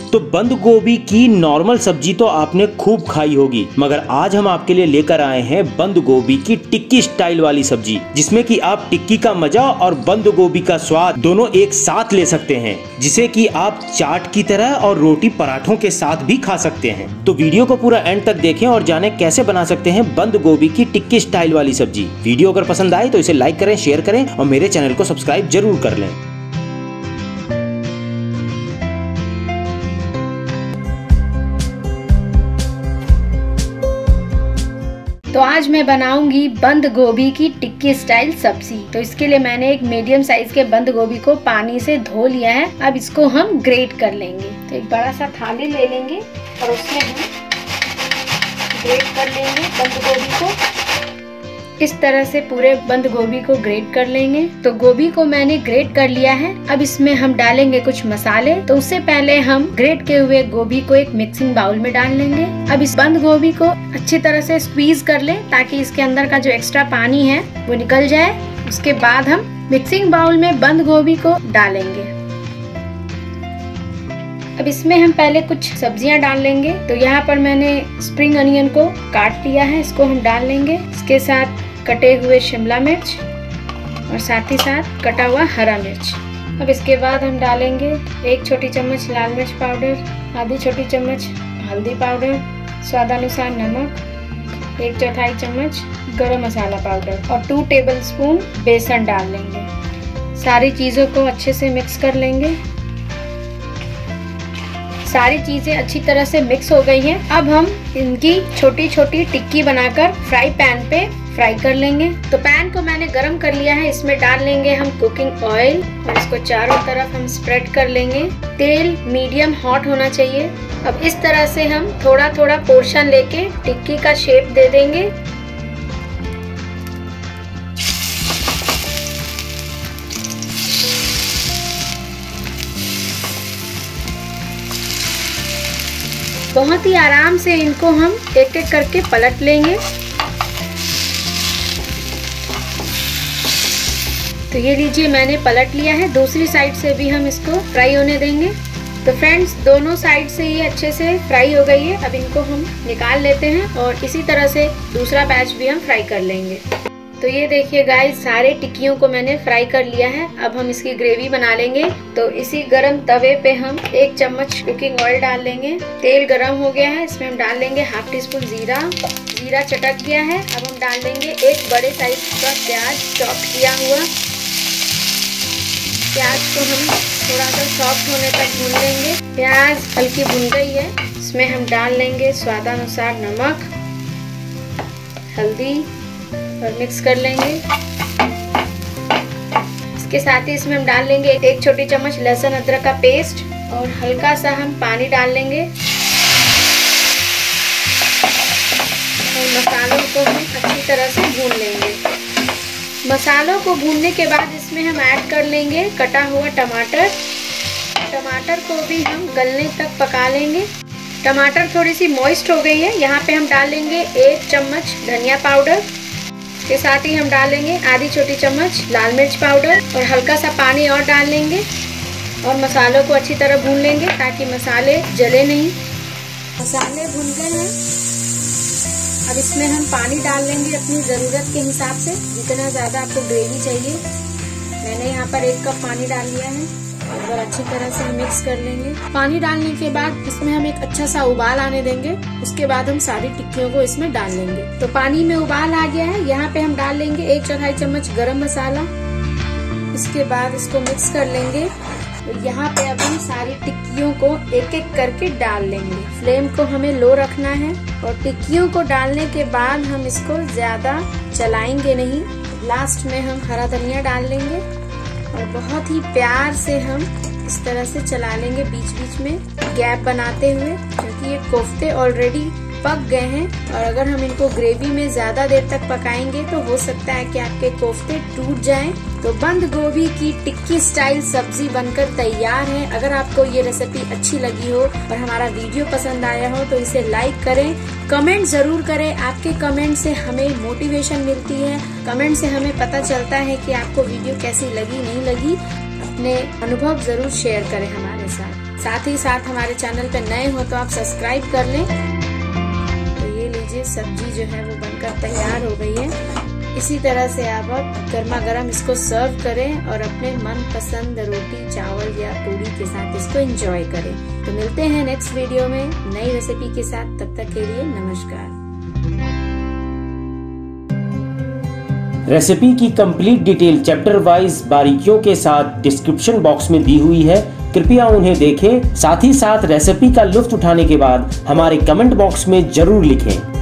तो बंद गोभी की नॉर्मल सब्जी तो आपने खूब खाई होगी, मगर आज हम आपके लिए लेकर आए हैं बंद गोभी की टिक्की स्टाइल वाली सब्जी, जिसमें कि आप टिक्की का मजा और बंद गोभी का स्वाद दोनों एक साथ ले सकते हैं, जिसे कि आप चाट की तरह और रोटी पराठों के साथ भी खा सकते हैं। तो वीडियो को पूरा एंड तक देखें और जाने कैसे बना सकते हैं बंद गोभी की टिक्की स्टाइल वाली सब्जी। वीडियो अगर पसंद आए तो इसे लाइक करें, शेयर करें और मेरे चैनल को सब्सक्राइब जरूर कर लें। तो आज मैं बनाऊंगी बंद गोभी की टिक्की स्टाइल सब्जी। तो इसके लिए मैंने एक मीडियम साइज के बंद गोभी को पानी से धो लिया है। अब इसको हम ग्रेट कर लेंगे। तो एक बड़ा सा थाली ले लेंगे और उसमें हम ग्रेट कर लेंगे बंद गोभी को। इस तरह से पूरे बंद गोभी को ग्रेट कर लेंगे। तो गोभी को मैंने ग्रेट कर लिया है। अब इसमें हम डालेंगे कुछ मसाले। तो उससे पहले हम ग्रेट किए हुए गोभी को एक मिक्सिंग बाउल में डाल लेंगे। अब इस बंद गोभी को अच्छी तरह से स्क्वीज कर लें ताकि इसके अंदर का जो एक्स्ट्रा पानी है वो निकल जाए। उसके बाद हम मिक्सिंग बाउल में बंद गोभी को डालेंगे। अब इसमें हम पहले कुछ सब्जियां डाल लेंगे। तो यहाँ पर मैंने स्प्रिंग अनियन को काट लिया है, इसको हम डाल लेंगे। इसके साथ कटे हुए शिमला मिर्च और साथ ही साथ कटा हुआ हरा मिर्च। अब इसके बाद हम डालेंगे 1 छोटी चम्मच लाल मिर्च पाउडर, आधी छोटी चम्मच हल्दी पाउडर, स्वादानुसार नमक, 1/4 चम्मच गरम मसाला पाउडर और 2 टेबलस्पून बेसन डाल लेंगे। सारी चीज़ों को अच्छे से मिक्स कर लेंगे। सारी चीजें अच्छी तरह से मिक्स हो गई हैं। अब हम इनकी छोटी छोटी टिक्की बनाकर फ्राई पैन पे फ्राई कर लेंगे। तो पैन को मैंने गरम कर लिया है। इसमें डाल लेंगे हम कुकिंग ऑयल और इसको चारों तरफ हम स्प्रेड कर लेंगे। तेल मीडियम हॉट होना चाहिए। अब इस तरह से हम थोड़ा थोड़ा पोर्शन लेके टिक्की का शेप दे देंगे। बहुत ही आराम से इनको हम एक एक करके पलट लेंगे। तो ये लीजिए मैंने पलट लिया है। दूसरी साइड से भी हम इसको फ्राई होने देंगे। तो फ्रेंड्स दोनों साइड से ये अच्छे से फ्राई हो गई है। अब इनको हम निकाल लेते हैं और इसी तरह से दूसरा बैच भी हम फ्राई कर लेंगे। तो ये देखिए गाइस, सारे टिक्कियों को मैंने फ्राई कर लिया है। अब हम इसकी ग्रेवी बना लेंगे। तो इसी गरम तवे पे हम 1 चम्मच कुकिंग ऑयल डाल लेंगे। तेल गरम हो गया है। इसमें हम डाल लेंगे 1/2 टीस्पून जीरा। जीरा चटक गया है। अब हम डाल लेंगे 1 बड़े साइज का प्याज चॉप किया हुआ। प्याज को हम थोड़ा सा सॉफ्ट होने तक भून लेंगे। प्याज हल्की भुन गई है। इसमें हम डाल लेंगे स्वादानुसार नमक, हल्दी और मिक्स कर लेंगे। इसके साथ ही इसमें हम डाल लेंगे 1 छोटी चम्मच लहसुन अदरक का पेस्ट और हल्का सा हम पानी डाल लेंगे। और मसालों को हम अच्छी तरह से भून लेंगे। मसालों को भूनने के बाद इसमें हम ऐड कर लेंगे कटा हुआ टमाटर। टमाटर को भी हम गलने तक पका लेंगे। टमाटर थोड़ी सी मॉइस्ट हो गई है। यहाँ पे हम डाल लेंगे 1 चम्मच धनिया पाउडर। के साथ ही हम डालेंगे आधी छोटी चम्मच लाल मिर्च पाउडर और हल्का सा पानी और डाल लेंगे और मसालों को अच्छी तरह भून लेंगे ताकि मसाले जले नहीं। मसाले भून गए हैं। अब इसमें हम पानी डाल लेंगे अपनी ज़रूरत के हिसाब से, जितना ज़्यादा आपको ग्रेवी चाहिए। मैंने यहाँ पर 1 कप पानी डाल लिया है और अच्छी तरह से मिक्स कर लेंगे। पानी डालने के बाद इसमें हम एक अच्छा सा उबाल आने देंगे। उसके बाद हम सारी टिक्कियों को इसमें डाल लेंगे। तो पानी में उबाल आ गया है। यहाँ पे हम डाल लेंगे 1/4 चम्मच गरम मसाला। इसके बाद इसको मिक्स कर लेंगे। तो यहाँ पे अब हम सारी टिक्कियों को एक एक करके डाल लेंगे। फ्लेम को हमें लो रखना है और टिक्कियों को डालने के बाद हम इसको ज्यादा चलाएंगे नहीं। लास्ट में हम हरा धनिया डाल लेंगे और बहुत ही प्यार से हम इस तरह से चला लेंगे बीच बीच में गैप बनाते हुए, क्योंकि ये कोफ्ते ऑलरेडी पक गए हैं और अगर हम इनको ग्रेवी में ज्यादा देर तक पकाएंगे तो हो सकता है कि आपके कोफ्ते टूट जाएं। तो बंद गोभी की टिक्की स्टाइल सब्जी बनकर तैयार है। अगर आपको ये रेसिपी अच्छी लगी हो और हमारा वीडियो पसंद आया हो तो इसे लाइक करें, कमेंट जरूर करें। आपके कमेंट से हमें मोटिवेशन मिलती है। कमेंट से हमें पता चलता है कि आपको वीडियो कैसी लगी नहीं लगी। अपने अनुभव जरूर शेयर करें हमारे साथ। साथ ही साथ हमारे चैनल पे नए हो तो आप सब्सक्राइब कर लें। तो ये लीजिए, सब्जी जो है वो बनकर तैयार हो गई है। इसी तरह से आप अब गर्मा गर्म इसको सर्व करें और अपने मनपसंद रोटी, चावल या पूरी के साथ इसको एंजॉय करें। तो मिलते हैं नेक्स्ट वीडियो में नई रेसिपी के साथ। तब तक के लिए नमस्कार। रेसिपी की कंप्लीट डिटेल चैप्टर वाइज बारीकियों के साथ डिस्क्रिप्शन बॉक्स में दी हुई है, कृपया उन्हें देखें। साथ ही साथ रेसिपी का लुत्फ उठाने के बाद हमारे कमेंट बॉक्स में जरूर लिखें।